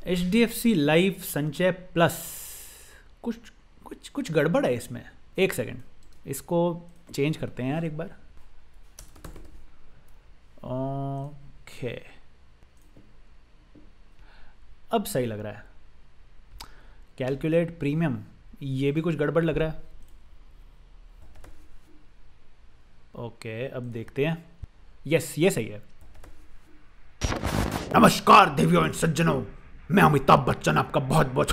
HDFC life संचय plus, कुछ कुछ कुछ गड़बड़ है इसमें। एक सेकंड, इसको चेंज करते हैं यार एक बार। ओके, अब सही लग रहा है। कैलकुलेट प्रीमियम, ये भी कुछ गड़बड़ लग रहा है। ओके, अब देखते हैं। यस, ये सही है। नमस्कार देवियों एंड सज्जनों, मैं अमिताभ बच्चन आपका बहुत बहुत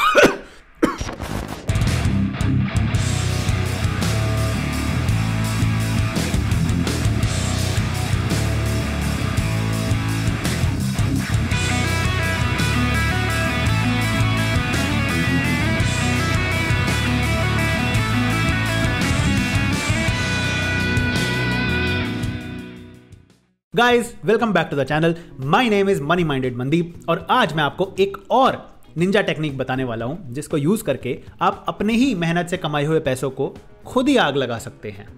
guys, welcome back to the channel. My name is money minded Mandeep और आज मैं आपको एक और निंजा टेक्निक बताने वाला हूं जिसको यूज करके आप अपने ही मेहनत से कमाए हुए पैसों को खुद ही आग लगा सकते हैं।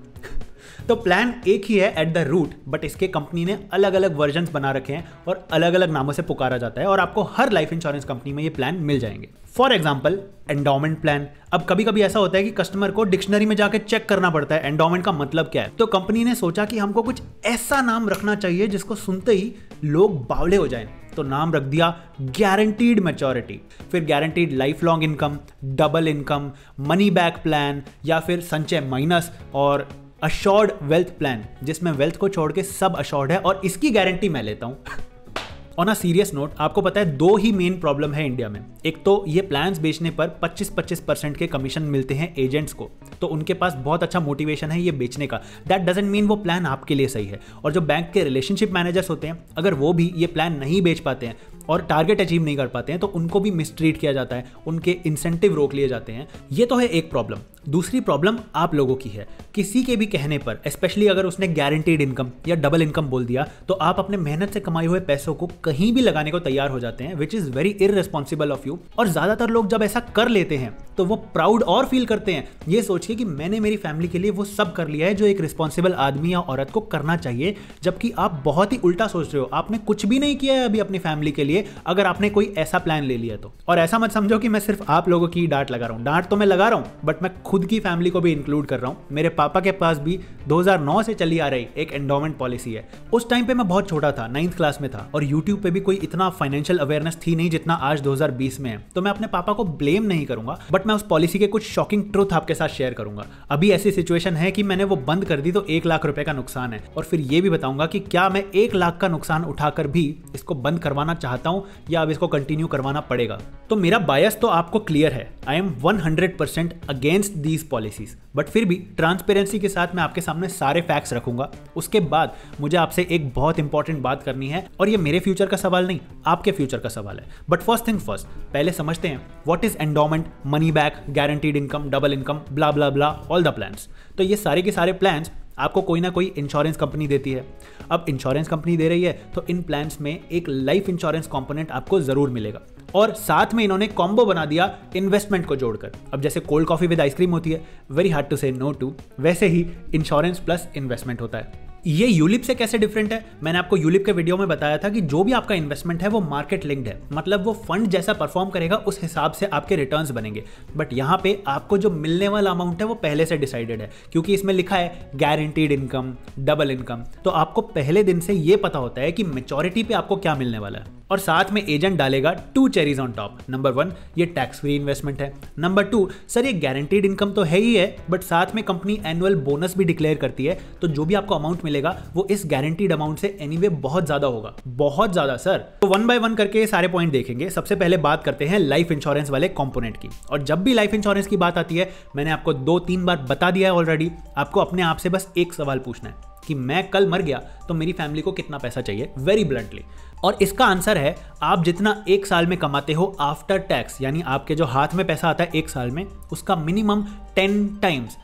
तो प्लान एक ही है एट द रूट, बट इसके कंपनी ने अलग अलग वर्जन्स बना रखे हैं और अलग अलग नामों से पुकारा जाता है और आपको हर लाइफ इंश्योरेंस कंपनी में ये प्लान मिल जाएंगे। For example, endowment plan. अब कभी कभी ऐसा होता है कि कस्टमर को डिक्शनरी में जाके चेक करना पड़ता है एंडोमेंट का मतलब क्या है। तो कंपनी ने सोचा कि हमको कुछ ऐसा नाम रखना चाहिए जिसको सुनते ही लोग बावले हो जाएं। तो नाम रख दिया गारंटीड मैच्योरिटी, फिर guaranteed life long income, double income, money back plan, या फिर संचय माइनस और अश्योर्ड वेल्थ प्लान, जिसमें वेल्थ को छोड़ के सब अश्योर्ड है और इसकी गारंटी मैं लेता हूं। ऑन अ सीरियस नोट, आपको पता है दो ही मेन प्रॉब्लम है इंडिया में। एक तो ये प्लान्स बेचने पर 25% के कमीशन मिलते हैं एजेंट्स को, तो उनके पास बहुत अच्छा मोटिवेशन है ये बेचने का। दैट डजंट मीन वो प्लान आपके लिए सही है। और जो बैंक के रिलेशनशिप मैनेजर्स होते हैं, अगर वो भी ये प्लान नहीं बेच पाते हैं और टारगेट अचीव नहीं कर पाते हैं तो उनको भी मिसट्रीट किया जाता है, उनके इंसेंटिव रोक लिए जाते हैं। ये तो है एक प्रॉब्लम। दूसरी प्रॉब्लम आप लोगों की है। किसी के भी कहने पर, स्पेशली अगर उसने गारंटीड इनकम या डबल इनकम बोल दिया, तो आप अपने मेहनत से कमाए हुए पैसों को कहीं भी लगाने को तैयार हो जाते हैं, which is very irresponsible of you. और ज्यादातर लोग जब ऐसा कर लेते हैं तो वो प्राउड और फील करते हैं, ये सोच के कि मैंने मेरी फैमिली के लिए वो सब कर लिया है जो एक रिस्पॉन्सिबल आदमी या औरत को करना चाहिए। जबकि आप बहुत ही उल्टा सोच रहे हो, आपने कुछ भी नहीं किया है अभी अपनी फैमिली के लिए, अगर आपने कोई ऐसा प्लान ले लिया तो। और ऐसा मत समझो कि मैं सिर्फ आप लोगों की डांट लगा रहा हूं। डांट तो मैं लगा रहा हूं, बट मैं खुद की फैमिली को भी इंक्लूड कर रहा हूं। मेरे पापा के पास भी 2009 से चली आ रही एक एंडोमेंट पॉलिसी है। उस टाइम पे मैं बहुत छोटा था, 9th क्लास में था, और यूट्यूब पे भी कोई इतना फाइनेंशियल अवेयरनेस थी नहीं जितना आज 2020 में है। तो मैं अपने पापा को ब्लेम नहीं करूंगा, बट मैं उस पॉलिसी के कुछ शॉकिंग ट्रुथ आपके साथ शेयर करूंगा। अभी ऐसी सिचुएशन है कि मैंने वो बंद कर दी तो 1 लाख रुपए का नुकसान है, और फिर ये भी बताऊंगा कि क्या मैं 1 लाख का नुकसान उठाकर भी इसको बंद करवाना चाहता हूं या अब इसको कंटिन्यू करवाना पड़ेगा। तो मेरा बायस तो आपको क्लियर है, I am 100% against these policies, but फिर भी ट्रांसपेरेंसी के साथ मैं आपके सामने सारे फैक्ट्स रखूंगा। उसके बाद मुझे आपसे एक बहुत इंपॉर्टेंट बात करनी है, और ये मेरे फ्यूचर का सवाल नहीं, आपके फ्यूचर का सवाल है। बट फर्स्ट थिंग फर्स्ट, पहले समझते हैं what is endowment, money back, guaranteed income, double income, blah blah blah, all the plans. तो ये सारे के सारे प्लान्स आपको कोई ना कोई इंश्योरेंस कंपनी देती है। अब इंश्योरेंस कंपनी दे रही है तो इन प्लान्स में एक लाइफ इंश्योरेंस कंपोनेंट आपको जरूर मिलेगा, और साथ में इन्होंने कॉम्बो बना दिया इन्वेस्टमेंट को जोड़कर। अब जैसे कोल्ड कॉफी विद आइसक्रीम होती है, very hard to say no to, वैसे ही इंश्योरेंस प्लस इन्वेस्टमेंट होता है। ये यूलिप से कैसे डिफरेंट है, मैंने आपको यूलिप के वीडियो में बताया था कि जो भी आपका इन्वेस्टमेंट है वो मार्केट लिंक्ड है, मतलब वो फंड जैसा परफॉर्म करेगा उस हिसाब से आपके रिटर्न्स बनेंगे। बट यहाँ पे आपको जो मिलने वाला अमाउंट है वो पहले से डिसाइडेड है, क्योंकि इसमें लिखा है गारंटीड इनकम, डबल इनकम। तो आपको पहले दिन से ये पता होता है कि मैच्योरिटी पे आपको क्या मिलने वाला है। और साथ में एजेंट डालेगा 2 चेरीज ऑन टॉप। नंबर 1, ये टैक्स फ्री इन्वेस्टमेंट है। नंबर 2, सर ये गारंटीड इनकम तो है ही है, बट साथ में कंपनी एनुअल बोनस भी डिक्लेयर करती है, तो जो भी आपको अमाउंट मिलेगा वो इस गारंटीड अमाउंट से एनीवे बहुत ज्यादा होगा, बहुत ज्यादा सर। तो 1 by 1 करके सारे पॉइंट देखेंगे। सबसे पहले बात करते हैं लाइफ इंश्योरेंस वाले कंपोनेंट की। और जब भी लाइफ इंश्योरेंस की बात आती है, मैंने आपको 2-3 बार बता दिया है ऑलरेडी, आपको अपने आप से बस एक सवाल पूछना है कि मैं कल मर गया तो मेरी फैमिली को कितना पैसा चाहिए, वेरी ब्लंटली। और इसका आंसर है आप जितना 1 साल में कमाते हो आफ्टर टैक्स, यानी आपके जो हाथ में पैसा आता है 1 साल में, उसका मिनिमम 10 टाइम्स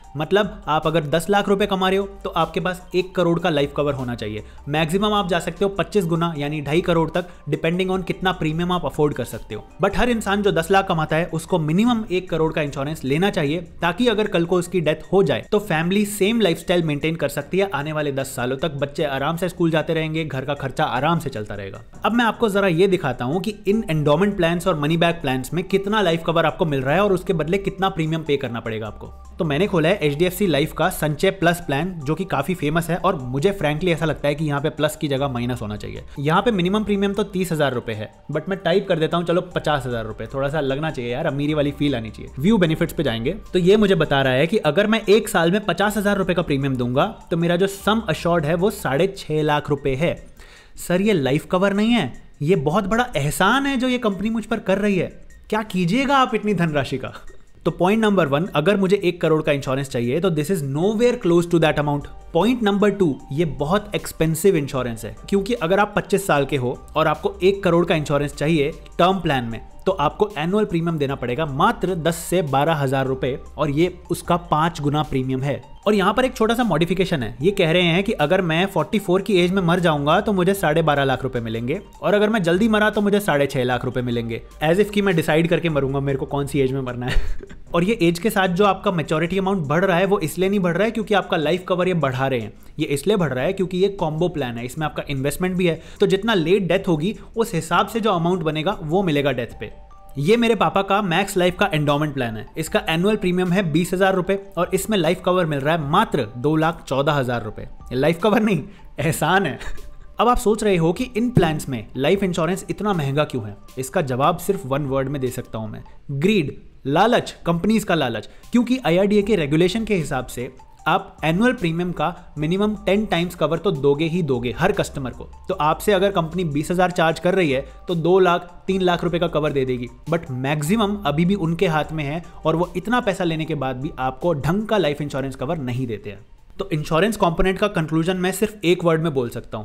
मतलब आप अगर 10 लाख रुपए कमा रहे हो तो आपके पास 1 करोड़ का लाइफ कवर होना चाहिए। मैक्सिमम आप जा सकते हो 25 गुना यानी 2.5 करोड़ तक, डिपेंडिंग ऑन कितना प्रीमियम आप अफोर्ड कर सकते हो। बट हर इंसान जो 10 लाख कमाता है उसको मिनिमम 1 करोड़ का इंश्योरेंस लेना चाहिए, ताकि अगर कल को उसकी डेथ हो जाए तो फैमिली सेम लाइफस्टाइल मेंटेन कर सकती है आने वाले 10 सालों तक। बच्चे आराम से स्कूल जाते रहेंगे, घर का खर्चा आराम से चलता रहेगा। अब मैं आपको जरा ये दिखाता हूं कि इन एंडोमेंट प्लान्स और मनी बैक प्लान्स में कितना लाइफ कवर आपको मिल रहा है और उसके बदले कितना प्रीमियम पे करना पड़ेगा आपको। तो मैंने खोला है HDFC लाइफ का संचय प्लस प्लान, जो कि काफी फेमस है और मुझे फ्रैंकली ऐसा लगता है कि यहाँ पे प्लस की जगह माइनस होना चाहिए। यहाँ पे मिनिमम प्रीमियम तो 30,000 रुपए है, बट मैं टाइप कर देता हूँ चलो 50,000 रुपए, थोड़ा सा लगना चाहिए यार, अमीरी वाली फील आनी चाहिए। व्यू बेनिफिट्स पे जाएंगे तो ये मुझे बता रहा है कि अगर मैं 1 साल में 50,000 रुपए का प्रीमियम दूंगा तो मेरा जो सम अश्योर्ड है वो 6.5 लाख रुपए है। सर ये लाइफ कवर नहीं है, ये बहुत बड़ा एहसान है जो ये कंपनी मुझ पर कर रही है। क्या कीजिएगा आप इतनी धनराशि का। तो पॉइंट नंबर 1, अगर मुझे 1 करोड़ का इंश्योरेंस चाहिए तो this is nowhere close to that amount. Point number 2, ये बहुत एक्सपेंसिव इंश्योरेंस है, क्योंकि अगर आप 25 साल के हो और आपको 1 करोड़ का इंश्योरेंस चाहिए टर्म प्लान में, तो आपको एनुअल प्रीमियम देना पड़ेगा मात्र 10 से 12,000 रुपए, और ये उसका 5 गुना प्रीमियम है। और यहाँ पर एक छोटा सा मॉडिफिकेशन है, ये कह रहे हैं कि अगर मैं 44 की एज में मर जाऊंगा तो मुझे 12.5 लाख रुपए मिलेंगे, और अगर मैं जल्दी मरा तो मुझे 6.5 लाख रुपए मिलेंगे। एज इफ कि मैं डिसाइड करके मरूंगा मेरे को कौन सी एज में मरना है। और ये एज के साथ जो आपका मैच्योरिटी अमाउंट बढ़ रहा है वो इसलिए नहीं बढ़ रहा है क्योंकि आपका लाइफ कवर ये बढ़ा रहे हैं, ये इसलिए बढ़ रहा है क्योंकि ये कॉम्बो प्लान है, इसमें आपका इन्वेस्टमेंट भी है, तो जितना लेट डेथ होगी उस हिसाब से जो अमाउंट बनेगा वो मिलेगा डेथ पे। ये मेरे पापा का मैक्स लाइफ का एंडोमेंट प्लान है, इसका एनुअल प्रीमियम है 20,000 रुपए और इसमें लाइफ कवर मिल रहा है मात्र 2,14,000 रुपए। लाइफ कवर नहीं, एहसान है। अब आप सोच रहे हो कि इन प्लान्स में लाइफ इंश्योरेंस इतना महंगा क्यों है। इसका जवाब सिर्फ 1 वर्ड में दे सकता हूं मैं, ग्रीड, लालच, कंपनीज का लालच। क्योंकि IRDA के रेगुलेशन के हिसाब से आप एनुअल प्रीमियम का मिनिमम 10 टाइम्स कवर तो दोगे ही दोगे हर कस्टमर को। तो आपसे अगर कंपनी 20,000 चार्ज कर रही है तो 2 लाख 3 लाख रुपए का कवर दे देगी, बट मैक्सिमम अभी भी उनके हाथ में है और वो इतना पैसा लेने के बाद भी आपको ढंग का लाइफ इंश्योरेंस कवर नहीं देते हैं। तो इंश्योरेंस कंपोनेंट का कंक्लूजन मैं सिर्फ 1 वर्ड में बोल सकता हूं।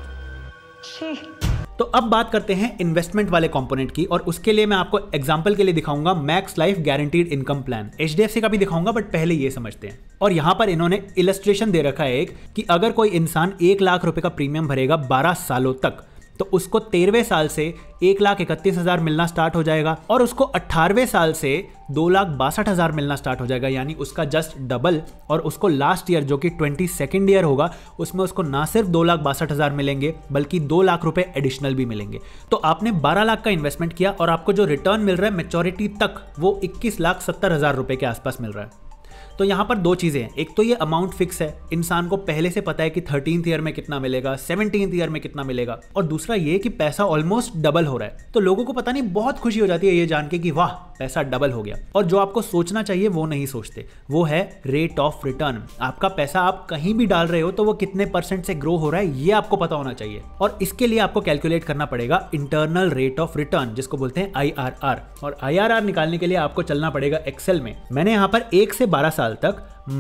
तो अब बात करते हैं इन्वेस्टमेंट वाले कंपोनेंट की, और उसके लिए मैं आपको एग्जांपल के लिए दिखाऊंगा Max Life guaranteed income plan. HDFC का भी दिखाऊंगा, बट पहले ये समझते हैं। और यहां पर इन्होंने इलस्ट्रेशन दे रखा है एक, कि अगर कोई इंसान 1 लाख रुपए का प्रीमियम भरेगा 12 सालों तक, तो उसको 13वें साल से 1,31,000 मिलना स्टार्ट हो जाएगा, और उसको 18वें साल से 2,62,000 मिलना स्टार्ट हो जाएगा, यानी उसका जस्ट डबल। और उसको लास्ट ईयर जो कि 22nd ईयर होगा उसमें उसको ना सिर्फ 2,62,000 मिलेंगे बल्कि 2 लाख रुपए एडिशनल भी मिलेंगे। तो आपने 12 लाख का इन्वेस्टमेंट किया और आपको जो रिटर्न मिल रहा है मैच्योरिटी तक वो 21,70,000 रुपए के आसपास मिल रहा है। तो यहाँ पर 2 चीज़ें हैं, एक तो ये अमाउंट फिक्स है, इंसान को पहले से पता है कि 13th ईयर में कितना मिलेगा, 17th ईयर में कितना मिलेगा, और दूसरा ये कि पैसा ऑलमोस्ट डबल हो रहा है। तो लोगों को पता नहीं बहुत खुशी हो जाती है ये जान के कि वाह पैसा डबल हो गया। और जो आपको सोचना चाहिए वो नहीं सोचते, वो है रेट ऑफ रिटर्न। आपका पैसा आप कहीं भी डाल रहे हो तो वो कितने % से ग्रो हो रहा है ये आपको पता होना चाहिए, और इसके लिए आपको कैलकुलेट करना पड़ेगा इंटरनल रेट ऑफ रिटर्न, जिसको बोलते हैं IRR। और IRR निकालने के लिए आपको चलना पड़ेगा एक्सेल में। मैंने यहाँ पर 1 से 12 साल तक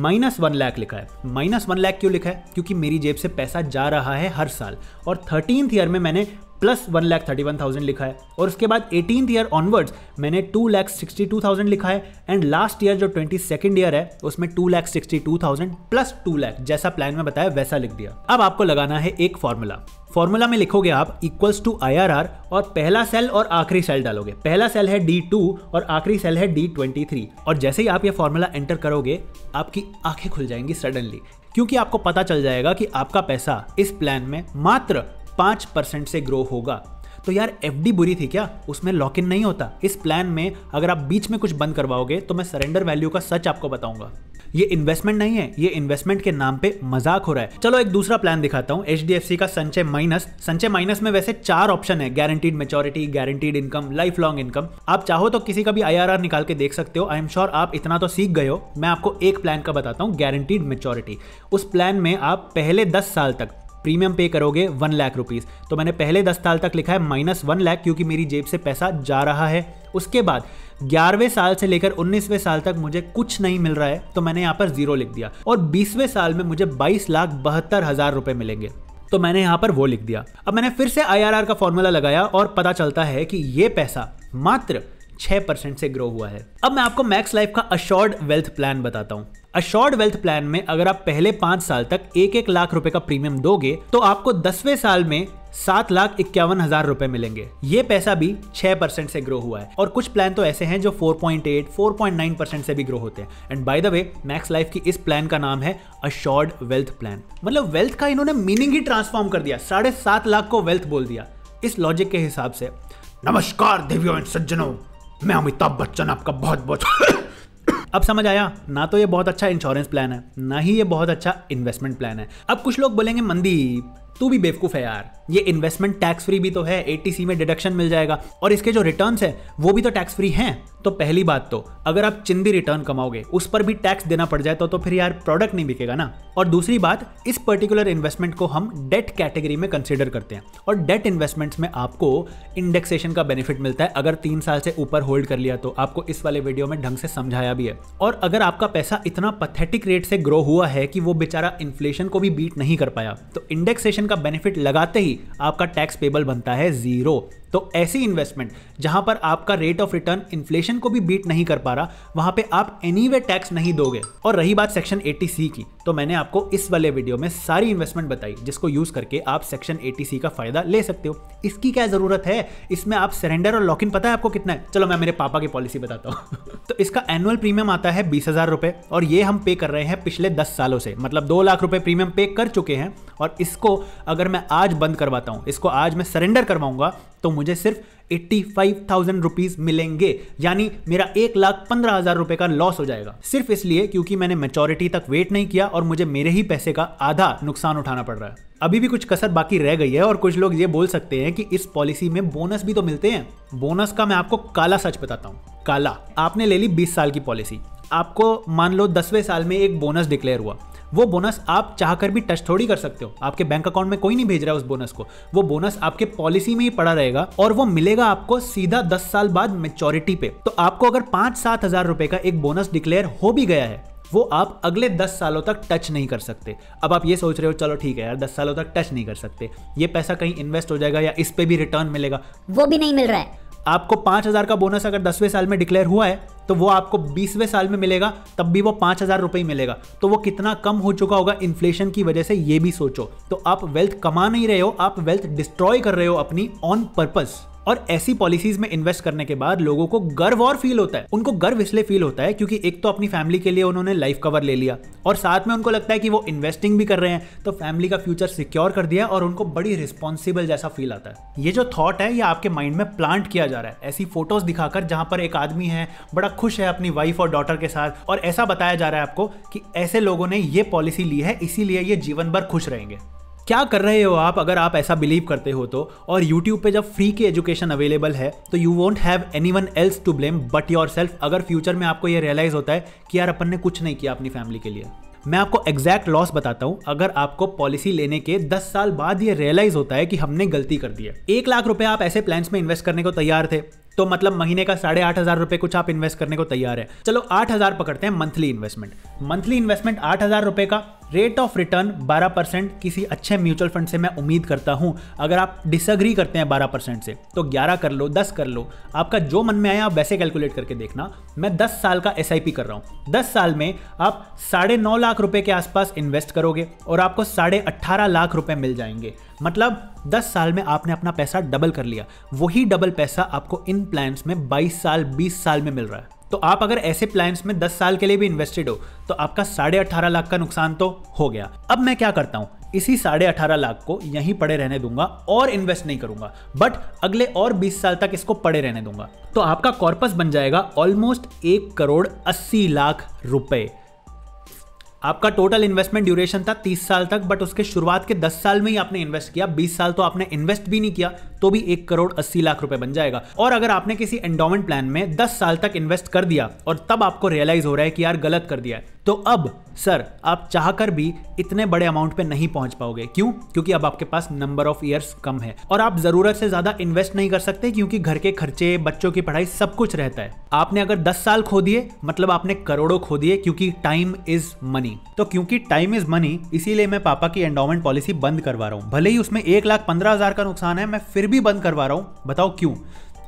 -1 लाख लिखा है। -1 लाख क्यों लिखा है? क्योंकि मेरी जेब से पैसा जा रहा है हर साल। और 13th ईयर में मैंने +1,31,000 लिखा है, और उसके बाद 18th ईयर ऑनवर्ड्स मैंने 2,62,000 लिखा है, एंड लास्ट ईयर जो 22nd ईयर है उसमें 2,62,000 + 2 लाख, जैसा प्लान में बताया वैसा लिख दिया। अब आपको लगाना है एक फॉर्मूला में लिखोगे आप =IRR, और पहला सेल और आखिरी सेल डालोगे। पहला सेल है D2 और आखिरी सेल है D23, और जैसे ही आप ये फॉर्मूला एंटर करोगे आपकी आंखें खुल जाएंगी सडनली, क्योंकि आपको पता चल जाएगा कि आपका पैसा इस प्लान में मात्र 5% से ग्रो होगा। तो यार FD बुरी थी क्या? उसमें लॉक इन नहीं होता। इस प्लान में अगर आप बीच में कुछ बंद करवाओगे तो मैं सरेंडर वैल्यू का सच आपको बताऊंगा। ये इन्वेस्टमेंट नहीं है, ये इन्वेस्टमेंट के नाम पे मजाक हो रहा है। चलो एक दूसरा प्लान दिखाता हूं, HDFC का संचय माइनस। संचय माइनस में वैसे 4 ऑप्शन है, guaranteed maturity, guaranteed income, life long income. आप चाहो तो किसी का भी IRR निकाल के देख सकते हो। आई एम श्योर आप इतना तो सीख गए हो। मैं आपको एक प्लान का बताता हूँ, गारंटीड मैच्योरिटी। उस प्लान में आप पहले 10 साल तक प्रीमियम पे करोगे 1 लाख रुपीस। तो मैंने पहले 10 साल तक लिखा है -1 लाख, क्योंकि मेरी जेब से पैसा जा रहा है। उसके बाद 11वें साल से लेकर 19वें साल तक मुझे कुछ नहीं मिल रहा है, तो मैंने यहाँ पर 0 लिख दिया। और 20वें साल में मुझे 22,72,000 रुपए मिलेंगे, तो मैंने यहाँ पर वो लिख दिया। अब मैंने फिर से IRR का फॉर्मूला लगाया और पता चलता है कि ये पैसा मात्र 6% से ग्रो हुआ है। अब मैं आपको मैक्स लाइफ का अश्योर्ड वेल्थ प्लान बताता हूं। अश्योर्ड वेल्थ प्लान में अगर आप पहले 5 साल तक 1-1 लाख रुपए का प्रीमियम दोगे तो आपको 10वें साल में 7,51,000 रुपए मिलेंगे। ये पैसा भी 6% से ग्रो हुआ है और कुछ प्लान तो ऐसे हैं जो 4.8, 4.9% से भी ग्रो होते हैं। And by the way, Max Life की इस प्लान का नाम है अश्योर्ड वेल्थ प्लान। मतलब वेल्थ का इन्होंने मीनिंग ही ट्रांसफॉर्म कर दिया, 7.5 लाख को वेल्थ बोल दिया। इस लॉजिक के हिसाब से नमस्कार देवियों एंड सज्जनों, मैं अमिताभ बच्चन आपका बहुत बहुत अब समझ आया, ना तो ये बहुत अच्छा इंश्योरेंस प्लान है, ना ही ये बहुत अच्छा इन्वेस्टमेंट प्लान है। अब कुछ लोग बोलेंगे मनदीप तू भी बेवकूफ है यार, ये इन्वेस्टमेंट टैक्स फ्री भी तो है, 80C में डिडक्शन मिल जाएगा और इसके जो रिटर्न्स है वो भी तो टैक्स फ्री हैं। तो पहली बात तो अगर आप चिंदी रिटर्न कमाओगे उस पर भी टैक्स देना पड़ जाए तो फिर यार प्रोडक्ट नहीं बिकेगा ना। और दूसरी बात, इस पर्टिकुलर इन्वेस्टमेंट को हम डेट कैटेगरी में कंसीडर करते हैं और डेट इन्वेस्टमेंट्स में आपको इंडेक्सेशन का बेनिफिट मिलता है अगर 3 साल से ऊपर होल्ड कर लिया तो। आपको इस वाले वीडियो में ढंग से समझाया भी है। और अगर आपका पैसा इतना पैथेटिक रेट से ग्रो हुआ है कि वो बेचारा इन्फ्लेशन को भी बीट नहीं कर पाया तो इंडेक्सेशन का बेनिफिट लगाते ही आपका टैक्स पेबल बनता है 0। तो ऐसी इन्वेस्टमेंट जहां पर आपका रेट ऑफ रिटर्न इन्फ्लेशन को भी बीट नहीं कर पा रहा, वहां पे आप एनीवे टैक्स नहीं दोगे। और रही बात सेक्शन 80C की, तो मैंने आपको इस वाले वीडियो में सारी इन्वेस्टमेंट बताई जिसको यूज करके आप सेक्शन 80C का फायदा ले सकते हो। इसकी क्या जरूरत है, इसमें आप सरेंडर और लॉक इन पता है आपको कितना है? चलो मैं मेरे पापा की पॉलिसी बताता हूँ तो इसका एनुअल प्रीमियम आता है 20,000 रुपए और ये हम पे कर रहे हैं पिछले 10 सालों से, मतलब 2 लाख रुपए प्रीमियम पे कर चुके हैं। और इसको अगर मैं आज बंद करवाता हूं, इसको आज मैं सरेंडर करवाऊंगा तो मुझे सिर्फ 85,000 रुपीज मिलेंगे, यानी मेरा 1,15,000 रुपए का लॉस हो जाएगा, सिर्फ इसलिए क्योंकि मैंने मैच्योरिटी तक वेट नहीं किया और मुझे मेरे ही पैसे का आधा नुकसान उठाना पड़ रहा है। अभी भी कुछ कसर बाकी रह गई है और कुछ लोग ये बोल सकते हैं कि इस पॉलिसी में बोनस भी तो मिलते हैं। बोनस का मैं आपको काला सच बताता हूं। काला, आपने ले ली 20 साल की पॉलिसी, आपको मान लो 10वें साल में एक बोनस डिक्लेयर हुआ। वो बोनस आप चाहकर भी टच थोड़ी कर सकते हो, आपके बैंक अकाउंट में कोई नहीं भेज रहा है उस बोनस को। वो बोनस आपके पॉलिसी में ही पड़ा रहेगा और वो मिलेगा आपको सीधा 10 साल बाद मैच्योरिटी पे। तो आपको अगर 5-7 हजार रुपए का एक बोनस डिक्लेयर हो भी गया है, वो आप अगले 10 सालों तक टच नहीं कर सकते। अब आप ये सोच रहे हो चलो ठीक है यार 10 सालों तक टच नहीं कर सकते, ये पैसा कहीं इन्वेस्ट हो जाएगा या इस पे भी रिटर्न मिलेगा, वो भी नहीं मिल रहा है। आपको 5,000 का बोनस अगर 10वें साल में डिक्लेयर हुआ है तो वो आपको 20वें साल में मिलेगा, तब भी वो 5,000 रुपए ही मिलेगा। तो वो कितना कम हो चुका होगा इन्फ्लेशन की वजह से, ये भी सोचो। तो आप वेल्थ कमा नहीं रहे हो, आप वेल्थ डिस्ट्रॉय कर रहे हो अपनी ऑन पर्पस। और ऐसी पॉलिसीज में इन्वेस्ट करने के बाद लोगों को गर्व और फील होता है। उनको गर्व इसलिए फील होता है क्योंकि एक तो अपनी फैमिली के लिए उन्होंने लाइफ कवर ले लिया और साथ में उनको लगता है कि वो इन्वेस्टिंग भी कर रहे हैं, तो फैमिली का फ्यूचर सिक्योर कर दिया और उनको बड़ी रिस्पॉन्सिबल जैसा फील आता है। ये जो थॉट है ये आपके माइंड में प्लांट किया जा रहा है ऐसी फोटोज दिखाकर जहां पर एक आदमी है बड़ा खुश है अपनी वाइफ और डॉटर के साथ, और ऐसा बताया जा रहा है आपको कि ऐसे लोगों ने ये पॉलिसी ली है इसीलिए ये जीवन भर खुश रहेंगे। क्या कर रहे हो आप अगर आप ऐसा बिलीव करते हो तो? और YouTube पे जब फ्री की एजुकेशन अवेलेबल है तो you won't have anyone else to blame but yourself, अगर फ्यूचर में आपको ये रियलाइज होता है कि यार अपन ने कुछ नहीं किया अपनी फैमिली के लिए। मैं आपको एग्जैक्ट लॉस बताता हूं। अगर आपको पॉलिसी लेने के 10 साल बाद ये रियलाइज होता है कि हमने गलती कर दी है, 1 लाख रुपए आप ऐसे प्लान्स में इन्वेस्ट करने को तैयार थे, तो मतलब महीने का 8,500 रुपए कुछ आप इन्वेस्ट करने को तैयार है। चलो 8,000 पकड़ते हैं मंथली इन्वेस्टमेंट। मंथली इन्वेस्टमेंट 8,000 रुपए का, रेट ऑफ रिटर्न 12% किसी अच्छे म्यूचुअल फंड से मैं उम्मीद करता हूं। अगर आप डिसएग्री करते हैं 12% से तो 11 कर लो, 10 कर लो, आपका जो मन में आया आप वैसे कैलकुलेट करके देखना। मैं 10 साल का SIP कर रहा हूं। 10 साल में आप 9.5 लाख रुपए के आसपास इन्वेस्ट करोगे और आपको 18.5 लाख रुपए मिल जाएंगे। मतलब 10 साल में आपने अपना पैसा डबल कर लिया। वही डबल पैसा आपको इन प्लान्स में 22 साल 20 साल में मिल रहा है। तो आप अगर ऐसे प्लान्स में 10 साल के लिए भी इन्वेस्टेड हो तो आपका 18.5 लाख का नुकसान तो हो गया। अब मैं क्या करता हूं, इसी 18.5 लाख को यहीं पड़े रहने दूंगा और इन्वेस्ट नहीं करूंगा, बट अगले और 20 साल तक इसको पड़े रहने दूंगा। तो आपका कॉर्पस बन जाएगा ऑलमोस्ट 1,80 लाख रुपए। आपका टोटल इन्वेस्टमेंट ड्यूरेशन था 30 साल तक, बट उसके शुरुआत के 10 साल में ही आपने इन्वेस्ट किया, 20 साल तो आपने इन्वेस्ट भी नहीं किया, तो भी 1,80 लाख रुपए बन जाएगा। और अगर आपने किसी एंडोमेंट प्लान में 10 साल तक इन्वेस्ट कर दिया और तब आपको रियलाइज हो रहा है कि यार गलत कर दिया है, तो अब सर आप चाहकर भी इतने बड़े अमाउंट पे नहीं पहुंच पाओगे। क्यों? क्योंकि अब आपके पास नंबर ऑफ ईयर्स कम है और आप जरूरत से ज्यादा इन्वेस्ट नहीं कर सकते क्योंकि घर के खर्चे, बच्चों की पढ़ाई, सब कुछ रहता है। आपने अगर 10 साल खो दिए मतलब आपने करोड़ों खो दिए, क्योंकि टाइम इज मनी। तो क्योंकि टाइम इज मनी इसीलिए मैं पापा की एंडोमेंट पॉलिसी बंद करवा रहा हूं। भले ही उसमें 1,15,000 का नुकसान है, मैं फिर भी बंद करवा रहा हूं। बताओ क्यों?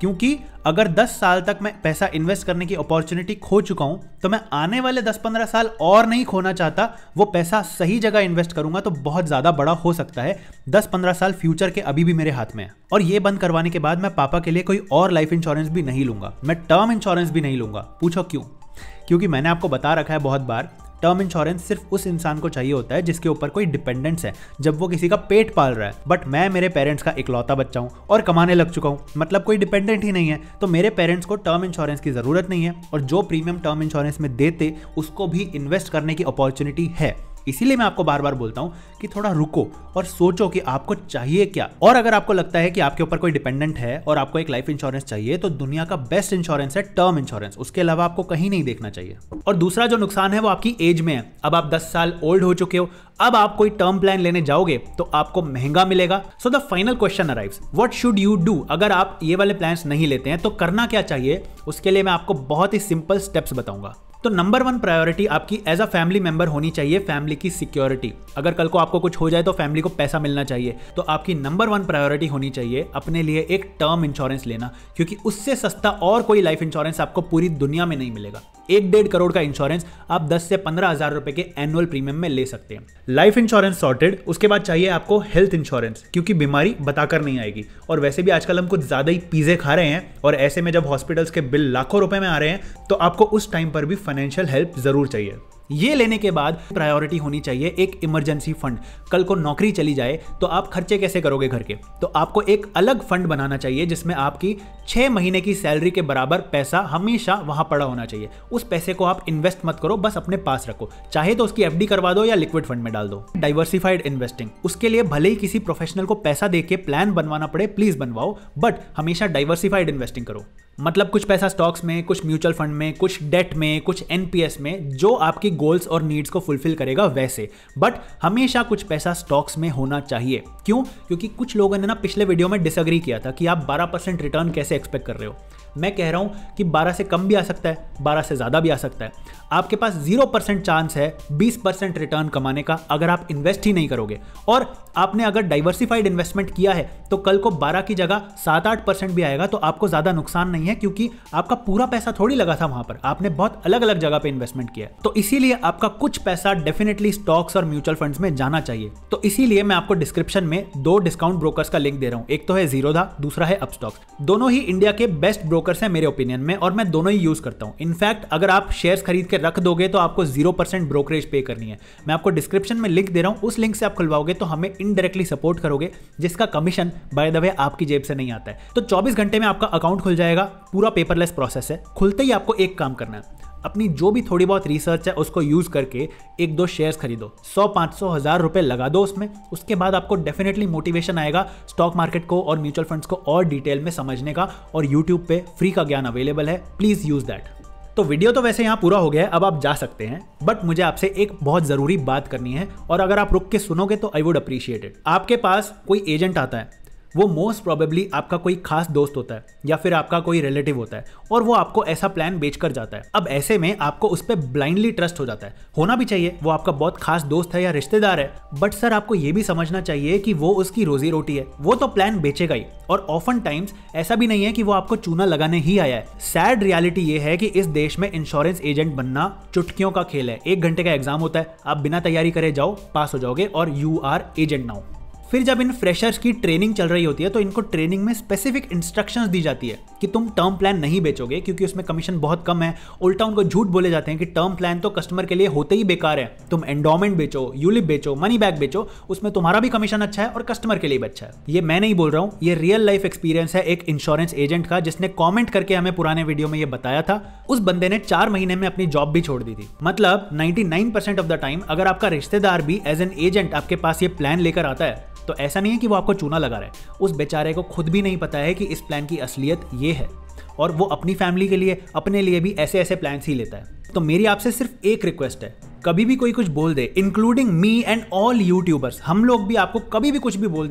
क्योंकि अगर 10 साल तक मैं पैसा इन्वेस्ट करने की अपॉर्चुनिटी खो चुका हूं तो मैं आने वाले 10-15 साल और नहीं खोना चाहता। वो पैसा सही जगह इन्वेस्ट करूंगा तो बहुत ज्यादा बड़ा हो सकता है। 10-15 साल फ्यूचर के अभी भी मेरे हाथ में है। और ये बंद करवाने के बाद मैं पापा के लिए कोई और लाइफ इंश्योरेंस भी नहीं लूंगा, मैं टर्म इंश्योरेंस भी नहीं लूंगा। पूछो क्यों? क्योंकि मैंने आपको बता रखा है बहुत बार, टर्म इंश्योरेंस सिर्फ उस इंसान को चाहिए होता है जिसके ऊपर कोई डिपेंडेंस है, जब वो किसी का पेट पाल रहा है। बट मैं मेरे पेरेंट्स का इकलौता बच्चा हूं और कमाने लग चुका हूं, मतलब कोई डिपेंडेंट ही नहीं है। तो मेरे पेरेंट्स को टर्म इंश्योरेंस की जरूरत नहीं है और जो प्रीमियम टर्म इंश्योरेंस में देते उसको भी इन्वेस्ट करने की अपॉर्चुनिटी है। इसीलिए मैं आपको बार बार बोलता हूं कि थोड़ा रुको और सोचो कि आपको चाहिए क्या। और अगर आपको लगता है कि आपके ऊपर कोई डिपेंडेंट है और आपको एक लाइफ इंश्योरेंस चाहिए तो दुनिया का बेस्ट इंश्योरेंस है टर्म इंश्योरेंस, उसके अलावा आपको कहीं नहीं देखना चाहिए। और दूसरा जो नुकसान है वो आपकी एज में है। अब आप 10 साल ओल्ड हो चुके हो, अब आप कोई टर्म प्लान लेने जाओगे तो आपको महंगा मिलेगा। So the final question arrives, what should you do? अगर आप ये वाले प्लान्स नहीं लेते हैं तो करना क्या चाहिए? उसके लिए मैं आपको बहुत ही सिंपल स्टेप्स बताऊंगा। तो नंबर 1 प्रायोरिटी आपकी एज अ फैमिली मेंबर होनी चाहिए फैमिली की सिक्योरिटी। अगर कल को आपको कुछ हो जाए तो फैमिली को पैसा मिलना चाहिए, तो आपकी नंबर 1 प्रायोरिटी होनी चाहिए अपने लिए एक टर्म इंश्योरेंस लेना, क्योंकि उससे सस्ता और कोई लाइफ इंश्योरेंस आपको पूरी दुनिया में नहीं मिलेगा। 1-1.5 करोड़ का इंश्योरेंस आप 10 से 15 हजार रुपए के एनुअल प्रीमियम में ले सकते हैं। लाइफ इंश्योरेंस सॉर्टेड, उसके बाद चाहिए आपको हेल्थ इंश्योरेंस, क्योंकि बीमारी बताकर नहीं आएगी। और वैसे भी आजकल हम कुछ ज्यादा ही पिज़्ज़े खा रहे हैं और ऐसे में जब हॉस्पिटल्स के बिल लाखों रुपए में आ रहे हैं तो आपको उस टाइम पर भी फाइनेंशियल हेल्प जरूर चाहिए। ये लेने के बाद प्रायोरिटी होनी चाहिए एक इमरजेंसी फंड। कल को नौकरी चली जाए तो आप खर्चे कैसे करोगे घर के? तो आपको एक अलग फंड बनाना चाहिए जिसमें आपकी 6 महीने की सैलरी के बराबर पैसा हमेशा वहां पड़ा होना चाहिए। उस पैसे को आप इन्वेस्ट मत करो, बस अपने पास रखो। चाहे तो उसकी एफडी करवा दो या लिक्विड फंड में डाल दो। डाइवर्सिफाइड इन्वेस्टिंग, उसके लिए भले ही किसी प्रोफेशनल को पैसा देके प्लान बनवाना पड़े, प्लीज बनवाओ, बट हमेशा डाइवर्सिफाइड इन्वेस्टिंग करो। मतलब कुछ पैसा स्टॉक्स में, कुछ म्यूचुअल फंड में, कुछ डेट में, कुछ एनपीएस में, जो आपकी गोल्स और नीड्स को फुलफिल करेगा वैसे। बट हमेशा कुछ पैसा स्टॉक्स में होना चाहिए। क्यों? क्योंकि कुछ लोगों ने ना पिछले वीडियो में डिसएग्री किया था कि आप 12% रिटर्न कैसे एक्सपेक्ट कर रहे हो। मैं कह रहा हूं कि 12 से कम भी आ सकता है, 12 से ज्यादा भी आ सकता है। आपके पास 0% चांस है 20% रिटर्न कमाने का अगर आप इन्वेस्ट ही नहीं करोगे। और आपने अगर डाइवर्सिफाइड इन्वेस्टमेंट किया है तो कल को 12 की जगह 7-8% भी आएगा तो आपको ज्यादा नुकसान नहीं है, क्योंकि आपका पूरा पैसा थोड़ी लगा था वहां पर, आपने बहुत अलग अलग जगह पे इन्वेस्टमेंट किया है। तो इसीलिए आपका कुछ पैसा डेफिनेटली स्टॉक्स और म्यूचुअल फंड्स में जाना चाहिए। तो इसीलिए मैं आपको डिस्क्रिप्शन में 2 डिस्काउंट ब्रोकर्स का लिंक दे रहा हूं। एक तो है जीरोधा, दूसरा है अपस्टॉक्स। दोनों ही इंडिया के बेस्ट ब्रोकर्स हैं मेरे ओपिनियन में और मैं दोनों ही यूज करता हूं। इनफैक्ट अगर आप शेयर्स खरीद के रख दोगे तो आपको 0% ब्रोकरेज पे करनी है। मैं आपको डिस्क्रिप्शन में लिंक दे रहा हूं, उस लिंक से आप खुलवाओगे तो हमें इनडायरेक्टली सपोर्ट करोगे, जिसका कमीशन बाय द वे आपकी जेब से नहीं आता है। तो 24 घंटे में आपका अकाउंट खुल जाएगा, पूरा पेपरलेस प्रोसेस है। खुलते ही आपको एक काम करना है, अपनी जो भी थोड़ी बहुत रिसर्च है उसको यूज करके 1-2 शेयर्स खरीदो, 100-500 हज़ार रुपए लगा दो उसमें। उसके बाद आपको डेफिनेटली मोटिवेशन आएगा स्टॉक मार्केट को और म्यूचुअल फंड्स को और डिटेल में समझने का। और यूट्यूब पे फ्री का ज्ञान अवेलेबल है, प्लीज यूज दैट। तो वीडियो तो वैसे यहाँ पूरा हो गया है, अब आप जा सकते हैं, बट मुझे आपसे एक बहुत जरूरी बात करनी है और अगर आप रुक के सुनोगे तो आई वुड अप्रिशिएट इट। आपके पास कोई एजेंट आता है, वो मोस्ट प्रोबेबली आपका कोई खास दोस्त होता है या फिर आपका कोई रिलेटिव होता है और वो आपको ऐसा प्लान बेचकर जाता है। अब ऐसे में आपको उस पर ब्लाइंडली ट्रस्ट हो जाता है। होना भी चाहिए, वो आपका बहुत खास दोस्त है या रिश्तेदार है, बट सर आपको ये भी समझना चाहिए कि वो उसकी रोजी रोटी है, वो तो प्लान बेचेगा ही। और ऑफन टाइम्स ऐसा भी नहीं है कि वो आपको चूना लगाने ही आया है। सैड रियलिटी ये है कि इस देश में इंश्योरेंस एजेंट बनना चुटकियों का खेल है। 1 घंटे का एग्जाम होता है, आप बिना तैयारी करे जाओ, पास हो जाओगे और यू आर एजेंट नाउ। फिर जब इन फ्रेशर्स की ट्रेनिंग चल रही होती है तो इनको ट्रेनिंग में स्पेसिफिक इंस्ट्रक्शंस दी जाती है कि तुम टर्म प्लान नहीं बेचोगे क्योंकि उसमें कमीशन बहुत कम है। उल्टा उनको झूठ बोले जाते हैं कि टर्म प्लान तो कस्टमर के लिए होते ही बेकार है, तुम एंडोमेंट बेचो, यूलिप बेचो, मनी बैक बेचो, उसमें तुम्हारा भी कमीशन अच्छा है और कस्टमर के लिए भी अच्छा है। ये मैं नहीं बोल रहा हूँ, ये रियल लाइफ एक्सपीरियंस है एक इंश्योरेंस एजेंट का, जिसने कॉमेंट करके हमें पुराने वीडियो में ये बताया था। उस बंदे ने 4 महीने में अपनी जॉब भी छोड़ दी थी। मतलब 99% ऑफ द टाइम अगर आपका रिश्तेदार भी एज एन एजेंट आपके पास ये प्लान लेकर आता है तो ऐसा नहीं है कि वो आपको चूना लगा रहा है, उस बेचारे को खुद भी नहीं पता है कि इस प्लान की असलियत ये है और वो अपनी फैमिली के लिए, अपने लिए भी ऐसे ऐसे प्लान्स ही लेता है। तो मेरी आपसे सिर्फ एक रिक्वेस्ट है, कभी भी कोई कुछ बोल दे, including me and all YouTubers, हम लोग भी आपको कभी भी कुछ भी बोल देना,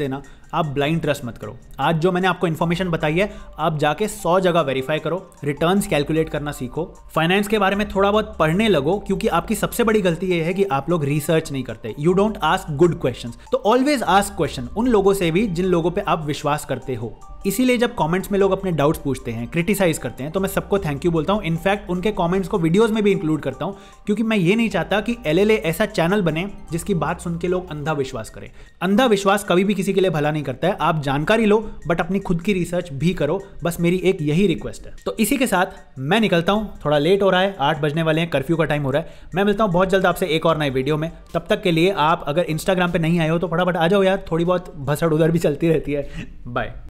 आप ब्लाइंड ट्रस्ट मत करो। आज जो मैंने आपको इन्फॉर्मेशन बताई है, आप जाके 100 जगह वेरीफाई करो, रिटर्न्स कैलकुलेट करना सीखो, फाइनेंस के बारे में थोड़ा बहुत पढ़ने लगो, क्योंकि आपकी सबसे बड़ी गलती ये है कि आप लोग रिसर्च नहीं करते। You don't ask good questions. तो ऑलवेज आस्क क्वेश्चन उन लोगों से भी जिन लोगों पे आप विश्वास करते हो। इसीलिए जब कमेंट्स में लोग अपने डाउट्स पूछते हैं, क्रिटिसाइज करते हैं, तो मैं सबको थैंक यू बोलता हूं। इनफैक्ट उनके कमेंट्स को वीडियोस में भी इंक्लूड करता हूं, क्योंकि मैं ये नहीं चाहता कि एलएलए ऐसा चैनल बने जिसकी बात सुन के लोग अंधा विश्वास करें। अंधा विश्वास कभी भी किसी के लिए भला नहीं करता है। आप जानकारी लो, बट अपनी खुद की रिसर्च भी करो। बस मेरी एक यही रिक्वेस्ट है। तो इसी के साथ मैं निकलता हूं, थोड़ा लेट हो रहा है, 8 बजने वाले हैं, कर्फ्यू का टाइम हो रहा है। मैं मिलता हूं बहुत जल्द आपसे एक और नए वीडियो में। तब तक के लिए आप अगर इंस्टाग्राम पे नहीं आए हो तो फटाफट आ जाओ यार, थोड़ी बहुत भसड़ उधर भी चलती रहती है। बाय।